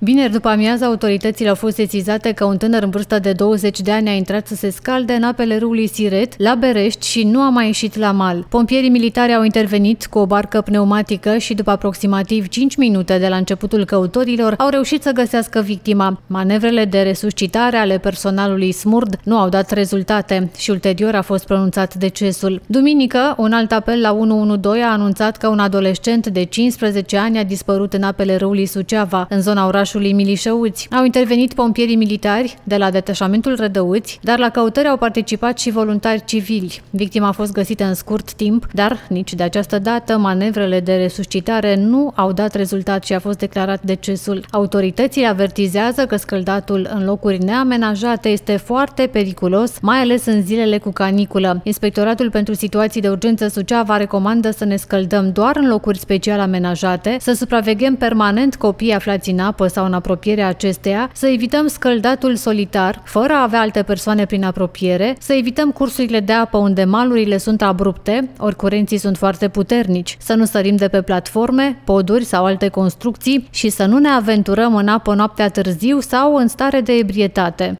Vineri după amiază, autoritățile au fost sesizate că un tânăr în vârstă de 20 de ani a intrat să se scalde în apele râului Siret, la Berești, și nu a mai ieșit la mal. Pompierii militari au intervenit cu o barcă pneumatică și după aproximativ 5 minute de la începutul căutorilor au reușit să găsească victima. Manevrele de resuscitare ale personalului SMURD nu au dat rezultate și ulterior a fost pronunțat decesul. Duminică, un alt apel la 112 a anunțat că un adolescent de 15 ani a dispărut în apele râului Suceava, în zona orașului Milișăuți. Au intervenit pompierii militari de la detașamentul Rădăuți, dar la căutări au participat și voluntari civili. Victima a fost găsită în scurt timp, dar nici de această dată manevrele de resuscitare nu au dat rezultat și a fost declarat decesul. Autoritățile avertizează că scăldatul în locuri neamenajate este foarte periculos, mai ales în zilele cu caniculă. Inspectoratul pentru situații de urgență Suceava recomandă să ne scăldăm doar în locuri special amenajate, să supraveghem permanent copiii aflați în apă sau în apropierea acesteia, să evităm scăldatul solitar, fără a avea alte persoane prin apropiere, să evităm cursurile de apă unde malurile sunt abrupte, ori curenții sunt foarte puternici, să nu sărim de pe platforme, poduri sau alte construcții și să nu ne aventurăm în apă noaptea târziu sau în stare de ebrietate.